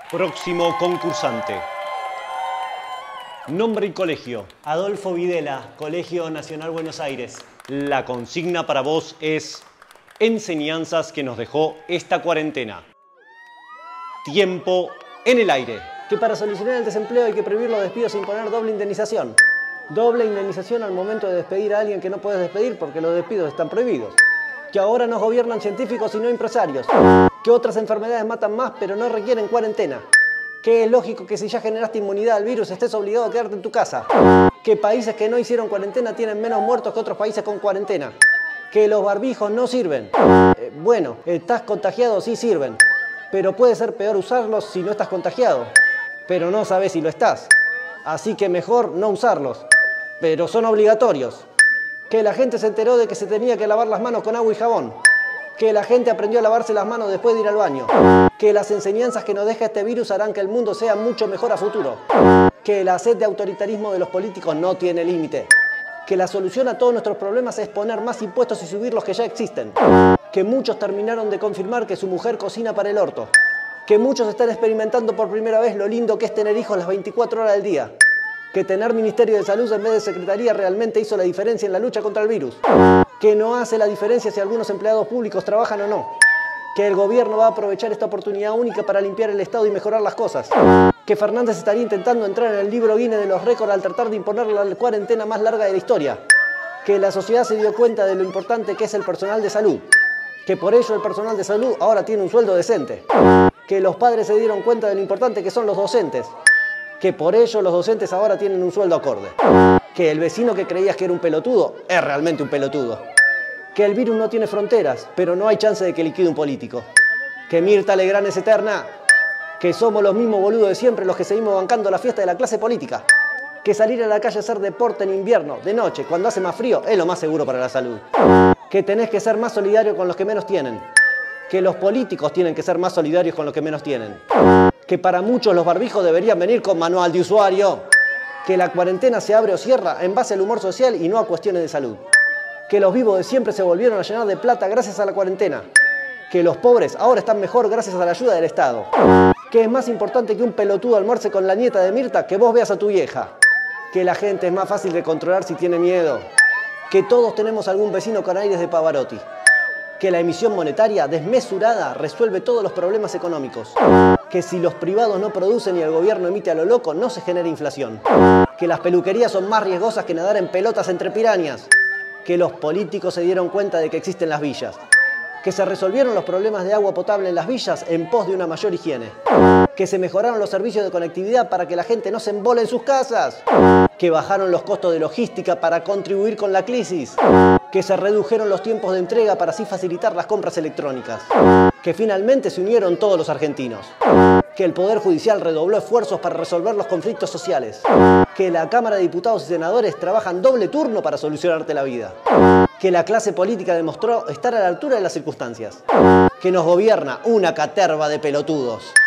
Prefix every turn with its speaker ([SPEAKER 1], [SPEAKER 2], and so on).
[SPEAKER 1] Próximo concursante. Nombre y colegio.
[SPEAKER 2] Adolfo Videla, Colegio Nacional Buenos Aires.
[SPEAKER 1] La consigna para vos es enseñanzas que nos dejó esta cuarentena. Tiempo en el aire.
[SPEAKER 2] Que para solucionar el desempleo hay que prohibir los despidos sin poner doble indemnización. Doble indemnización al momento de despedir a alguien que no puedes despedir porque los despidos están prohibidos. Que ahora nos gobiernan científicos y no empresarios. Que otras enfermedades matan más pero no requieren cuarentena. Que es lógico que si ya generaste inmunidad al virus estés obligado a quedarte en tu casa. Que países que no hicieron cuarentena tienen menos muertos que otros países con cuarentena. Que los barbijos no sirven. Bueno, estás contagiado, sí sirven. Pero puede ser peor usarlos si no estás contagiado. Pero no sabes si lo estás. Así que mejor no usarlos. Pero son obligatorios. Que la gente se enteró de que se tenía que lavar las manos con agua y jabón. Que la gente aprendió a lavarse las manos después de ir al baño. Que las enseñanzas que nos deja este virus harán que el mundo sea mucho mejor a futuro. Que la sed de autoritarismo de los políticos no tiene límite. Que la solución a todos nuestros problemas es poner más impuestos y subir los que ya existen. Que muchos terminaron de confirmar que su mujer cocina para el orto. Que muchos están experimentando por primera vez lo lindo que es tener hijos las 24 horas del día. Que tener Ministerio de Salud en vez de Secretaría realmente hizo la diferencia en la lucha contra el virus. Que no hace la diferencia si algunos empleados públicos trabajan o no. Que el gobierno va a aprovechar esta oportunidad única para limpiar el Estado y mejorar las cosas. Que Fernández estaría intentando entrar en el libro Guinness de los récords al tratar de imponer la cuarentena más larga de la historia. Que la sociedad se dio cuenta de lo importante que es el personal de salud. Que por ello el personal de salud ahora tiene un sueldo decente. Que los padres se dieron cuenta de lo importante que son los docentes. Que por ello los docentes ahora tienen un sueldo acorde. Que el vecino que creías que era un pelotudo es realmente un pelotudo. Que el virus no tiene fronteras, pero no hay chance de que liquide un político. Que Mirta Legrand es eterna. Que somos los mismos boludos de siempre los que seguimos bancando la fiesta de la clase política. Que salir a la calle a hacer deporte en invierno, de noche, cuando hace más frío, es lo más seguro para la salud. Que tenés que ser más solidario con los que menos tienen. Que los políticos tienen que ser más solidarios con los que menos tienen. Que para muchos los barbijos deberían venir con manual de usuario. Que la cuarentena se abre o cierra en base al humor social y no a cuestiones de salud. Que los vivos de siempre se volvieron a llenar de plata gracias a la cuarentena. Que los pobres ahora están mejor gracias a la ayuda del Estado. Que es más importante que un pelotudo almuerce con la nieta de Mirta que vos veas a tu vieja. Que la gente es más fácil de controlar si tiene miedo. Que todos tenemos algún vecino con aires de Pavarotti. Que la emisión monetaria desmesurada resuelve todos los problemas económicos. Que si los privados no producen y el gobierno emite a lo loco, no se genera inflación. Que las peluquerías son más riesgosas que nadar en pelotas entre pirañas. Que los políticos se dieron cuenta de que existen las villas. Que se resolvieron los problemas de agua potable en las villas en pos de una mayor higiene. Que se mejoraron los servicios de conectividad para que la gente no se embole en sus casas. Que bajaron los costos de logística para contribuir con la crisis. Que se redujeron los tiempos de entrega para así facilitar las compras electrónicas. Que finalmente se unieron todos los argentinos. Que el Poder Judicial redobló esfuerzos para resolver los conflictos sociales. Que la Cámara de Diputados y Senadores trabajan doble turno para solucionarte la vida. Que la clase política demostró estar a la altura de las circunstancias. Que nos gobierna una caterva de pelotudos.